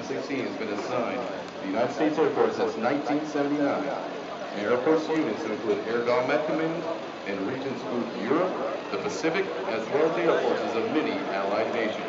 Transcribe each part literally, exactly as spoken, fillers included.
sixteen has been assigned to the United States Air Force since nineteen seventy-nine. And Air Force units include Air Guard Command and regions group Europe, the Pacific, as well as the air forces of many allied nations.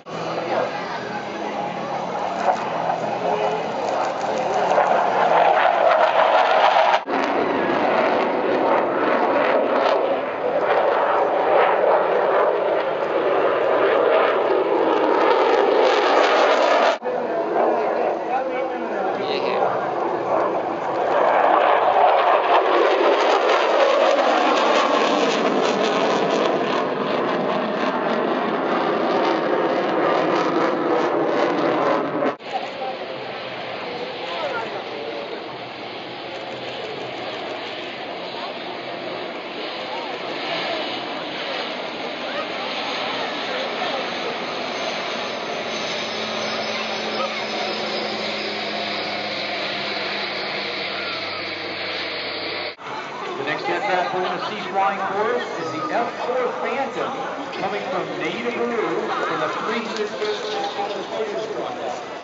The next aircraft we're going to see flying for us is the F four Phantom, coming from Native Peru from the Three Sisters Contest.